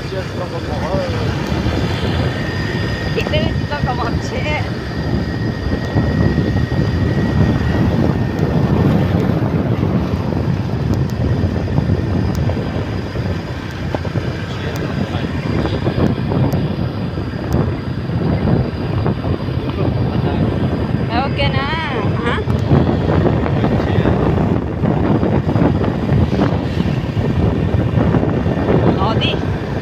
Chị tư chị có có một chế. Ok nè, hả? Nó đi.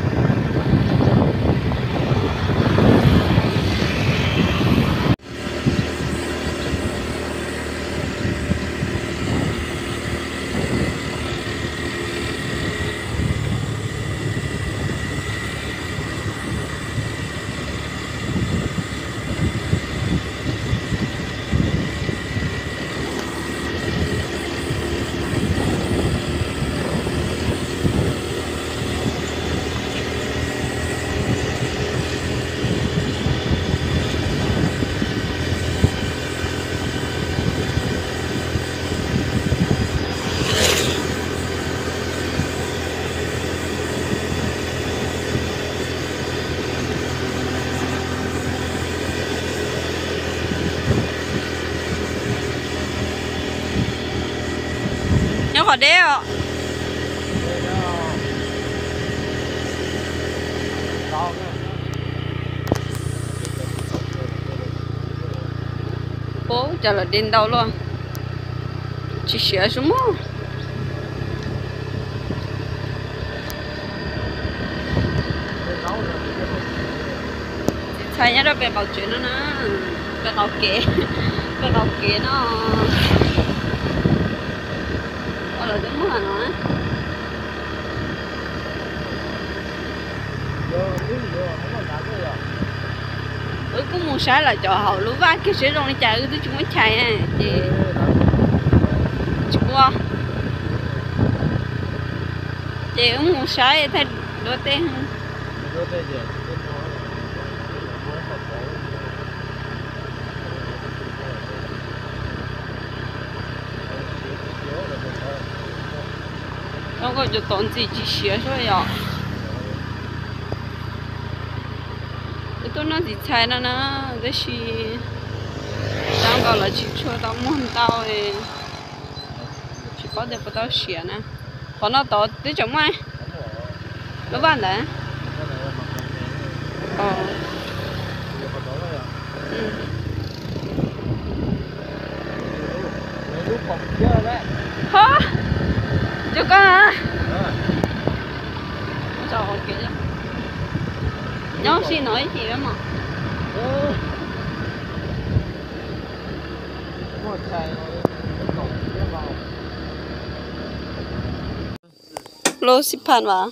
Nhớ khỏi đeo. Bố chả là đến đâu luôn. Chỉ sửa xuống mô. Thầy nhớ đó về bảo chuyện đó nè. Về bảo kể. Về bảo kể nó. Là đúng rồi nó. Cũng muốn sai là cho họ lúa vác cái sữa rong đi chạy tôi chúng mới chạy nè chị qua chị cũng muốn sai thay đôi tên nó có cho tốn gì chỉ sửa thôi ạ. Tôi nói gì chạy nó cái gì đang gọi là chỉ cho tao muốn tao thì chỉ có được tao sửa nè còn nó tao tới chồng ai nó bán đấy hả chưa có hả trời ơi kìa nó xin nói gì đó mà lô xếp pan vào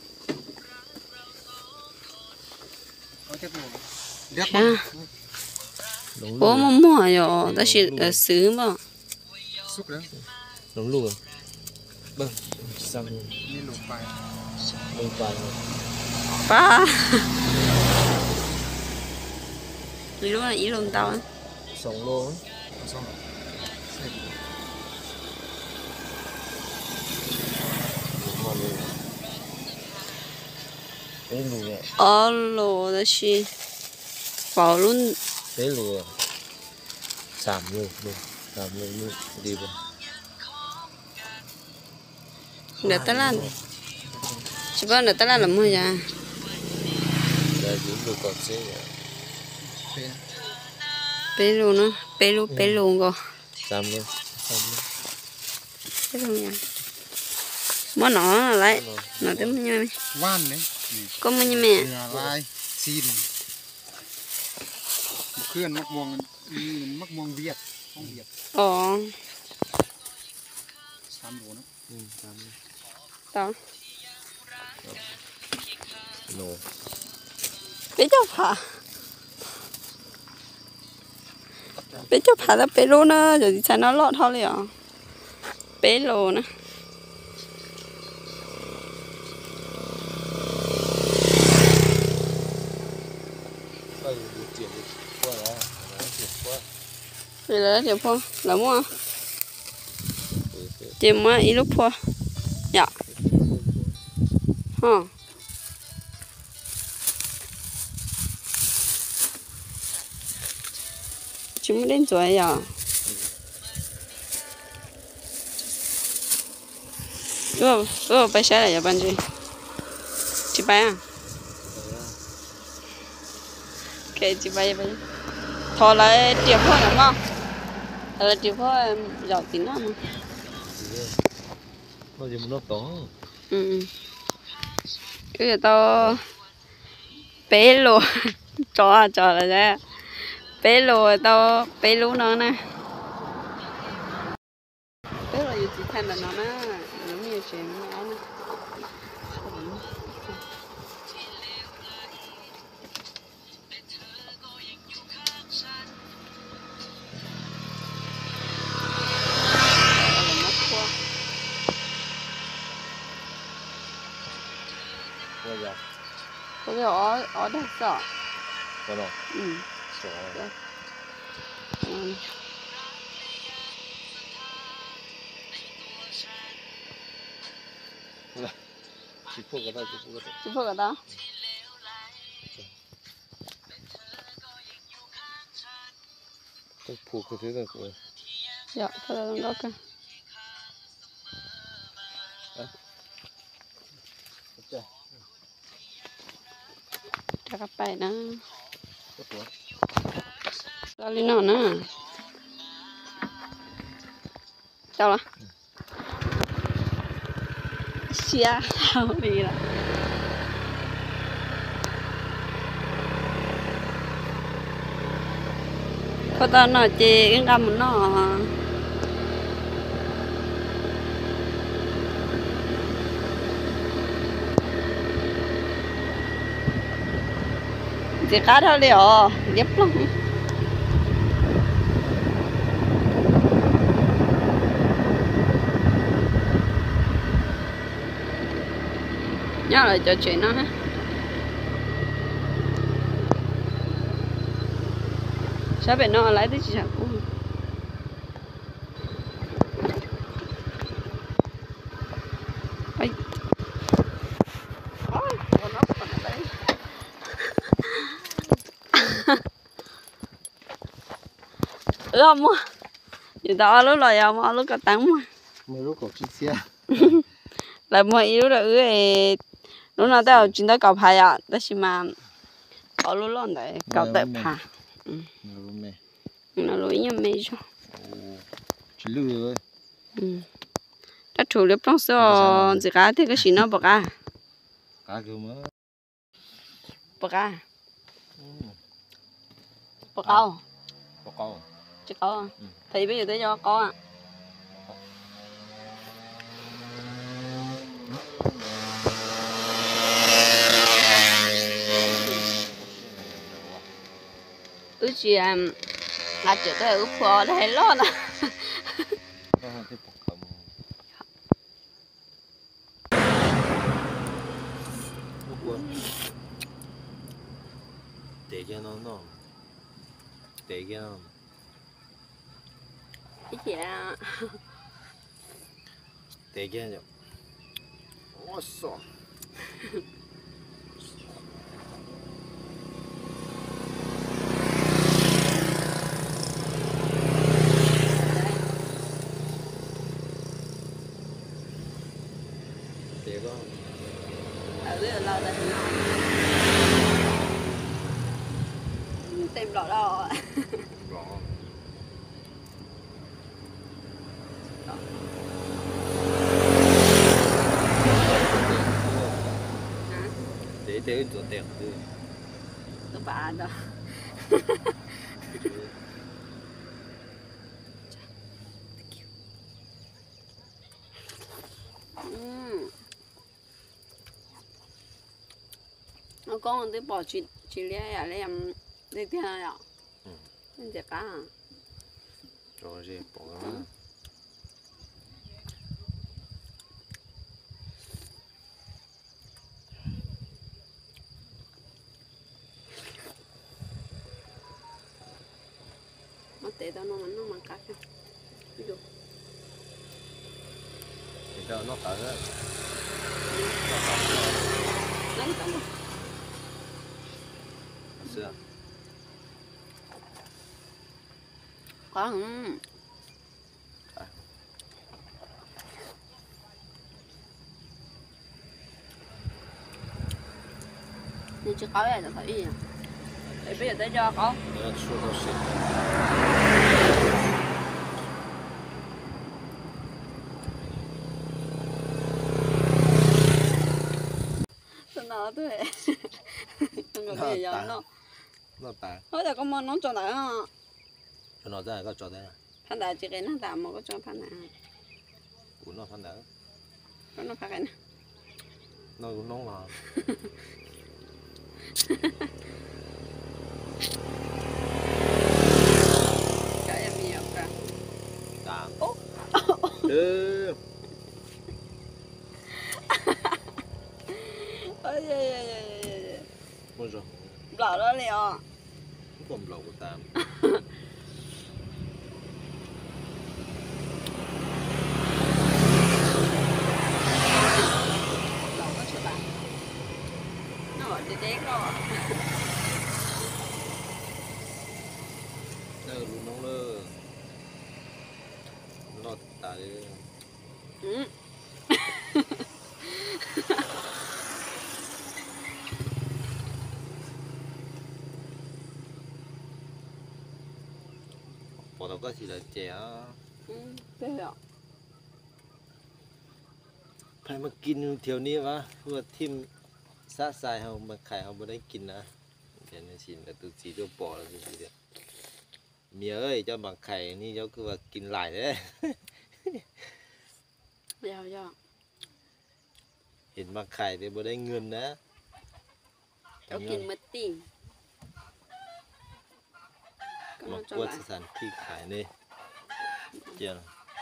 bố mà mua rồi ta chỉ xứ mà đúng luôn vâng xong lùng bài ba thì lúc này ý luôn tao á sống luôn lô đó chi vào luôn đấy lùa giảm luôn đi vào để ta làm chỉ bao để ta làm mua ra đây chỉ lùa còn xe bé luôn nữa bé luôn cơ giảm luôn bé luôn nha món nó lại nó tới bao nhiêu van đấy có bao nhiêu mẹ lai xin khuyên mắc muông Việt không Việt sắm đồ nó tao nổ bé cho phá là bé luôn á rồi thì nó lọt thôi liền bé luôn á Vì là chịu phô, là mua chịu mua ít lúc phô dạ hả chúng mới đến tuổi rồi. Bây giờ là bao nhiêu? Chị bay à? Cái chị bay vậy. Thôi lại tiếp thôi đúng không? Là tiếp thôi giàu tính lắm. Nó gì mà nó to. Ừ. Bây giờ tao bé lô cho là ra bé lô tao bé lú nó nè. Bé lô gì thành là nó nè, nó nhiều chuyện nó nè. Bao giờ? Bây giờ ở đây sợ. Có đâu? Ừ. Sợ. Chỉ phụ cái đó, chỉ phụ cái đó. Chỉ phụ cái đó. Tôi phụ cái thứ này của. Dạ, thôi là đó cơ. Cho các bạn đó. Đó lên nó nè. Đâu là? Xia, sao bị là? Có tao nói chị cái đâm nó. Chị cá thôi liệu, dép lắm. Nhớ lại cho chuyện nó ha. Sao bên nó lấy tới chị sao cũng. Ây. Ôi, con nó còn ở đây. Không mua. Chị tao lúc rồi mà lúc cả tăng mà. Mấy lúc có chiếc xe. Là mua yếu là lúc nào tao chính tao cầu phải à, đó là mà có lúc lon đấy cầu tập phà. Nó lối như mày cho. Chỉ lừa thôi. Đã chủ lực trong số gì cả thì cái gì nó bọc à? Cá cơ mà. Bọc à? Bọc câu. Bọc câu. Chứ câu. Thì bây giờ tới cho con à. Chị là chỗ tới ở phố đây lo nè. Để nó để nó Cái gì à? để rồi. Ôi sao? Để đó. Ở dưới là đây. Tìm lọ đỏ. Rõ. Để chỗ đẹp thôi. Tôi bà đó. Nó con tôi bỏ chị lấy à lấy em lấy tiền à? Nên chỉ cá à? Rồi gì bỏ ra. Nó tệ tao nó mà cắt nha. Ví dụ. Thì cho nó cỡ đó. Lấy tao mà. Xưa. có không? Nhưng chưa có là thấy gì? Để bây giờ tới cho có. Nó chua nó xịt. Nó thôi. Không có gì giống nó. Nó tàn. Thôi giờ con món nó cho lại à. Cho nó ra có cho đây. Phan đại chỉ cái nó tạm một cái cho phan này. Của nó phân đỡ. Nó phan cái này. Nó cũng nóng lò. Cái em nhiều cả. Tàn. Ừ. Ôi giời. Muốn rồi. Lỡ đó liền. Không còn lẩu của tạm. Lỡ nó chưa bạn. Nó gọi đi đét rồi. Nó luôn nóng lơ. Nó tại. Ừ. Bỏ đâu có gì là trẻ. Ừ, thế rồi. ใครมากินแถวนี้วะเพื่อทิ่มซาทรายเขามาขายเขาไม่ได้กินนะเดี๋ยวนี้สิแต่ตัวสีตัวปอแล้วสิเดียวเมียเอ้ยเจ้าบางไข่นี่เจ้าคือว่ากินหลายเลย Dạ. เห็นบางไข่แต่ไม่ได้เงินนะ Cháu kinh mất tiền. มากวดสถานที่ขายนี่เจ้า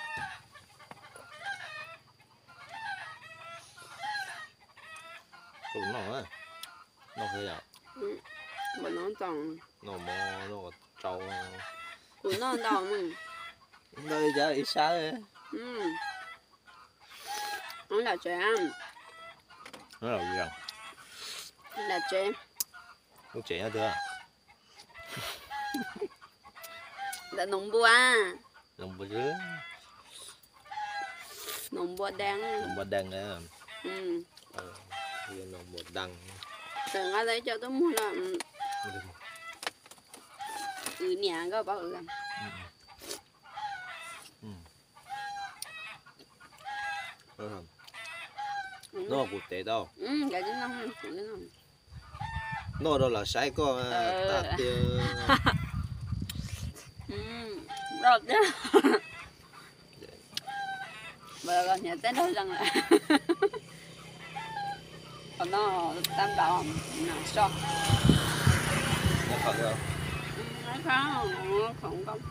ผมน้องอ่ะน้องเคยอ่ะ Mà nó tròn. น้องมอน้องก็เจ้า Của nó đỏ mà. เลยจ้าอีสานเลย Ừ. Nó là trẻ em. นั่นเหรอยัง Là trẻ em. ลูกเจ๋งเด้อ Là nồng bùa. ลงไปเรื่อย Nồng bùa đen. ลงมาดังนะ Ừ. เรียนลงหมดดัง Tưởng ở đây cho tôi mua là nhà có bao giờ. นอกกูเตะดอก Ừ, cái chứ không, cái chứ không. นอกเราละใช้ก็ตาเตีย Ừ, rồi chứ. Bây giờ nhà tới đâu rằng là còn nó tam đạo nào sao? แล้วเขาจะ Nó không, không có.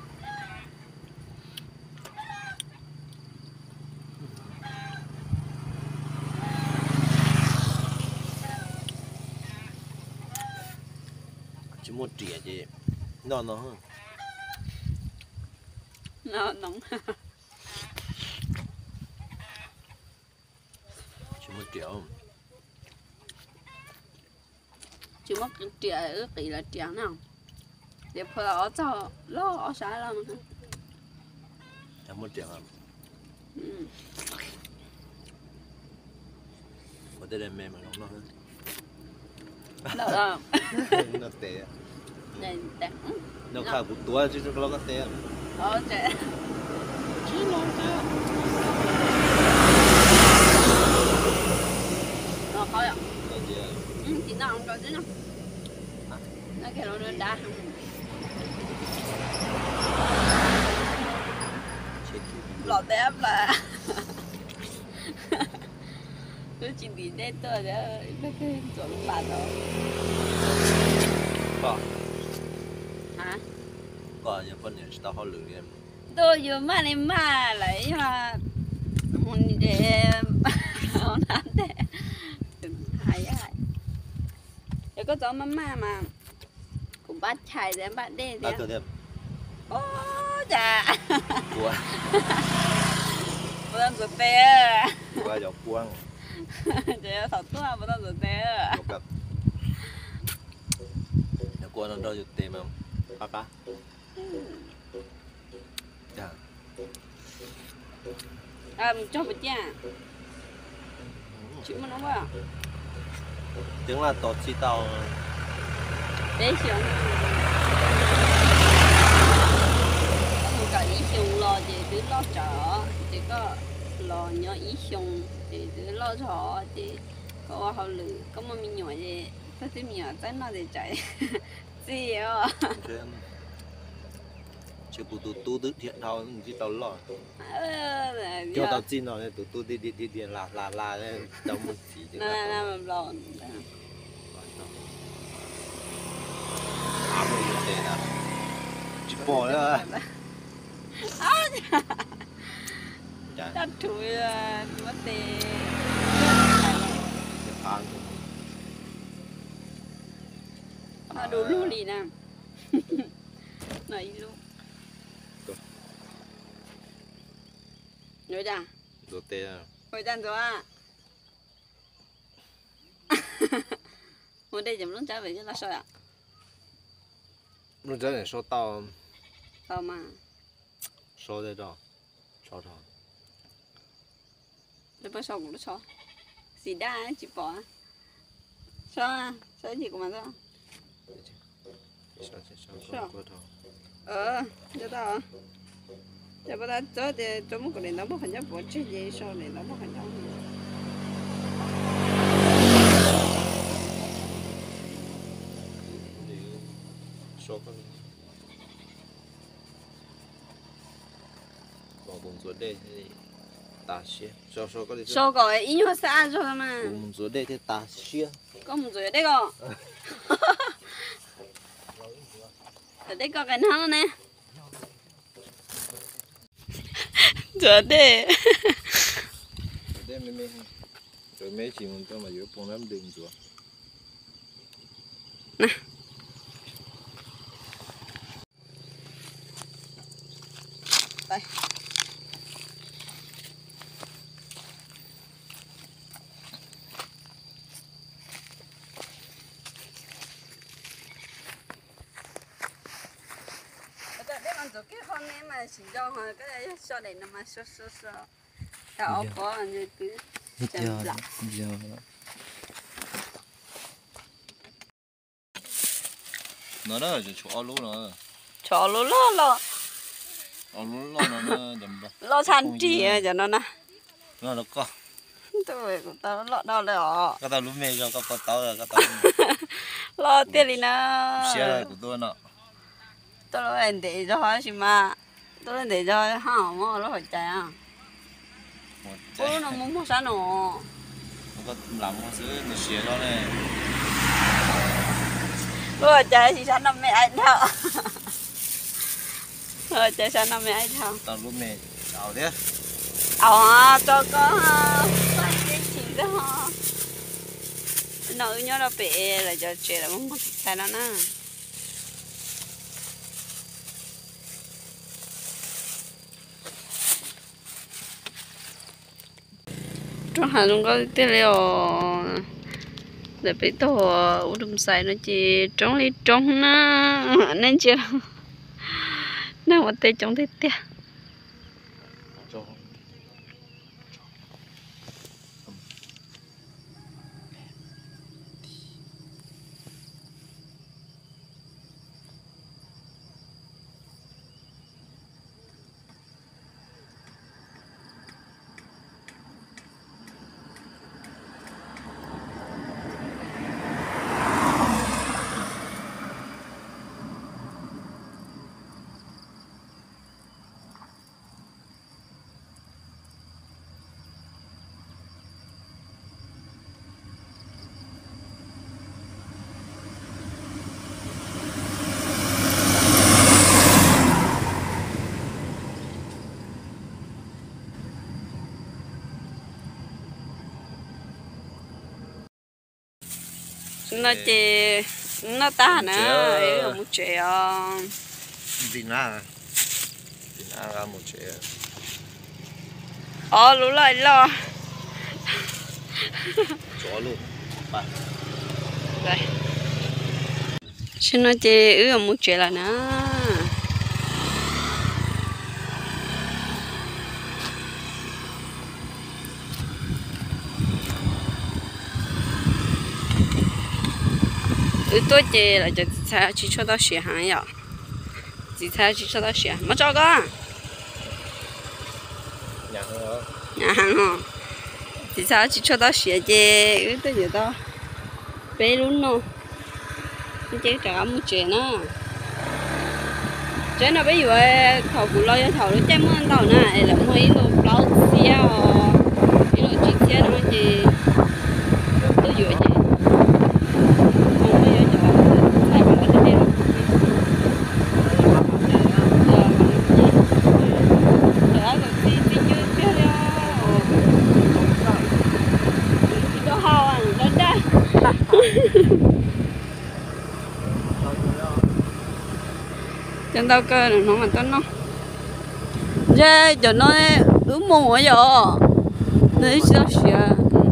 ชิมดเจี๋ยจีนอนนอน Nó nóng. ชิมดเจี๋ยว Chỉ mất cái trẻ ước tỷ là trẻ nào. Để phải ở cho lo ở xã lắm. ชิมดเจี๋ยวครับ Ừ. ผมได้เล่นแม่มาลองนอน Đó là นอนเตะ này đẹp. นอนข้าวกูตัวจริงๆเราก็เตะ Trẻ. ชิลองเตะ Nó khó ạ. นอนเจี๋ย Ừ, chị nào không có chứ nào. Nó kêu nó đưa đá. เช็คคิว Lọt đẹp là. Tôi chỉ bị đen tôi đó. Mấy cái chỗ bạn đó. ก็ Hả? ก็อย่าเพิ่นเนี่ยสตาร์เขาเหลือเนี่ย Tôi vừa mà này mà lấy mà muốn để nó nán thế hay hay để có cháu mama mà cũng bắt chài để bắt đê ตา thế ตัวเนี่ย ô chà กลัว bữa rồi tê กลัวหยอกกวาง để thật tốt bữa rồi tê หยอกแบบเดี๋ยวกลัวนอนเราอยู่เตะมั้งปะปะ cho bữa cha chịu mà nó quá tiếng là tọt xí tàu để chiều không có ý chung lo thì cứ lo chợ thì có lo nhớ ý chung thì cứ lo chợ thì có hậu lử có mà mình nhỏ thì có thể mình nhỏ tới nó để chạy gì à chưa bù tu tự thiện thao chỉ tàu lò cho tàu chín rồi tu đi là tàu một chỉ là mà lòn chỉ bỏ nữa đắt thúi mất tiền mà đủ luôn đi nè này luôn rồi đã đồ tê rồi đang rồi à một đây chấm luôn trả về cho nó soi à lúc trước này số tàu tao mà số đây đó số thôi để bắt soi cũng soi xì đa chỉ bỏ soi soi gì của mà thôi cho tao cho bắt tao cho cho một cái này nó bắt hành chấp bỏ chết gì sau này nó bắt hành chấp số con bỏ bùng ruột đây thì ta xia số có đi số gọi ý nhớ xa rồi mà bùng ruột đây thì ta xia có một rồi đấy co ở đây có cái nào nè rồi đây đây mấy rồi mấy chị muốn cho mà yếu bùng lắm đừng rồi đây rồi cái con này mà chỉ cho họ cái cho này nó mà sơ tao có như cứ chậm lại nó đó là chỗ lú nó cho lú lo lú nó đầm bờ lo chăn chỉ cho nó nè nó có tôi của tao lo đâu rồi cái tao lú mê cho có tao là cái tao lo tiền đi nè xe của tôi nó tôi lo anh để cho họ xem mà tôi để cho họ mà nó phải chạy à bố nó muốn mua sao nó có làm một thứ để xe đó này rồi chạy thì sao năm mẹ anh thợ rồi chạy sao năm mẹ anh thợ tao lú mê chào thế cho có cái chỉ đó nó nhớ nó bể là cho trẻ là muốn xài nó nè trong hàng luôn có cái liệu để bị tổ u đùm xài nó chỉ trong đi trong nó nên chưa nào mà tê trong thế tiệt nó chỉ nó ta nè ấy một trẻ đi ra một trẻ lú lại lo chó luôn bạn đây chứ nó chỉ một trẻ là nè tôi chơi là chỉ cho tao xỉa hàng vậy chỉ cho tao xỉa mà cho có nhà hàng hả chỉ cho tao xỉa chơi tôi giờ tao bé luôn nó chơi trả mua chơi nữa chơi nó bây giờ thầu cũng lo cho thầu nó chơi mua tàu nè là mua ít đồ bao xíu ít đồ chi xíu nó chơi tôi vừa chơi chân tao cơ là nó mà tao nó dê cho nó ướm mùa rồi đấy sao xỉa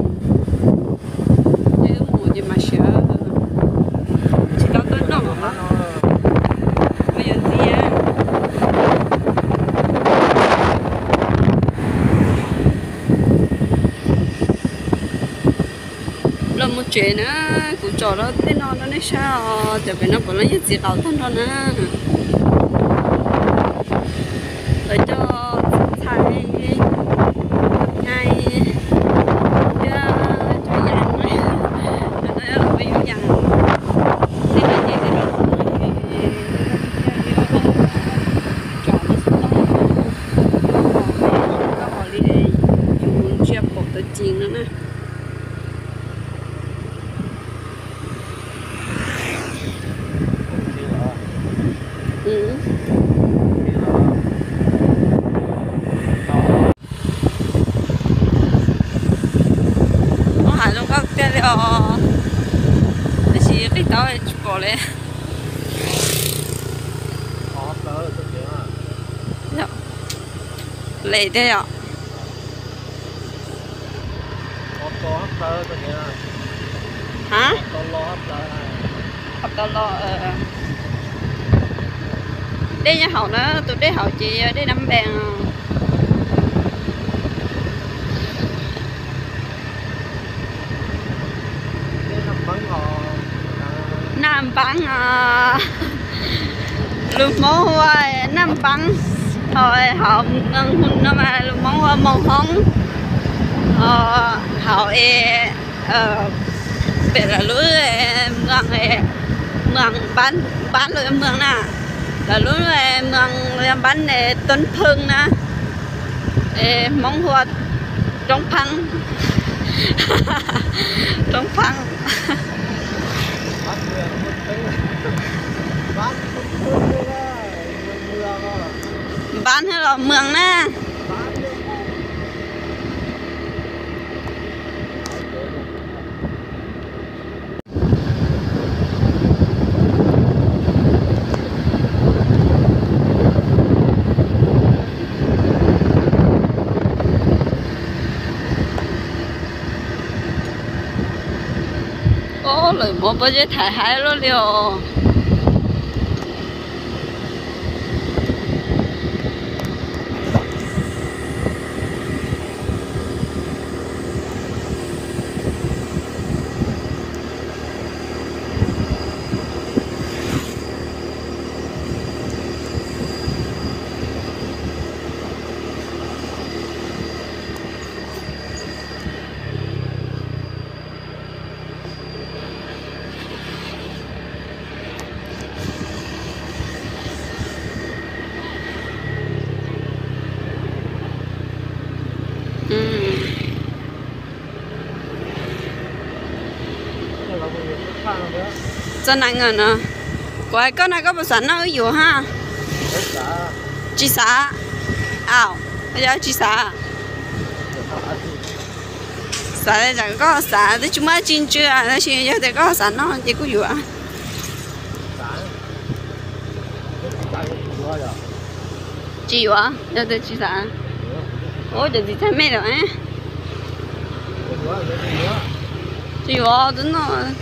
dê ướm mùa gì mà xỉa chỉ tao tao nó mà bây giờ gì á là một chuyện á cũng cho nó tên nó nói sao tại vì nó còn lấy gì tao thân đó nè để cho thầy ngay cho dàn đấy là bây giờ dàn đi là gì thì chọn nó xuống đó họ đi dùng chia bột tự chiên nữa nè cái tao chụp bỏ lên lệ thế ạ hả học tao lo đây nhà học đó tụi đây học chị đây năm bèn Nam bắn luôn món hoa Nam bắn rồi họ ngân hun nó mà luôn món hoa màu hồng họ về là lúa mường bán lúa mường nè là lúa mường bán tuấn phương nè món hoa trong phăng trong phăng bán hay là mường nè ô lời mua bao giờ thải hai lô liều cho năng rồi nè quay cái này có bộ sẵn nó ở dù ha chị xã ảo bây giờ chị xã đây chẳng có xã thì chúng ta chín chưa nó chỉ giờ thì có sẵn nó chỉ có dù à chị dù à giờ thì chị xã ôi giờ thì thấy mẹ rồi á chị dù à đúng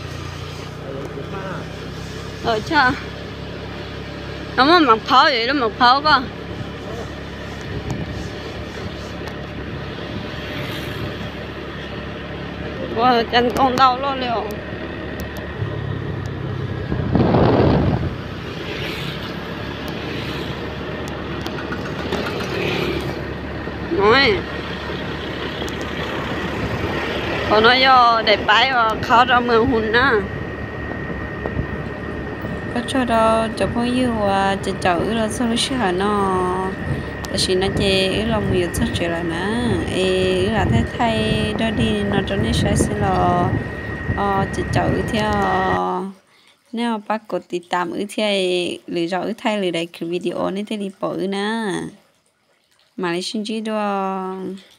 rồi cha nó mà mặc pháo vậy đó mặc pháo cơ wow chân con đau lo liệu còn nó do để bãi và khó cho mường hùn á có cho đó cho phong yêu và cho cháu là sao chứ hả nó chỉ nó chơi lòng nhiều rất chuyện là nè là thay đó đi nó cho nên sẽ là cho cháu theo nếu bác cóติดตามtheoหรือเราthayหรือใดคือวิดีโอนี้จะรีบปล่อยนะมาเลยชินจีด้วย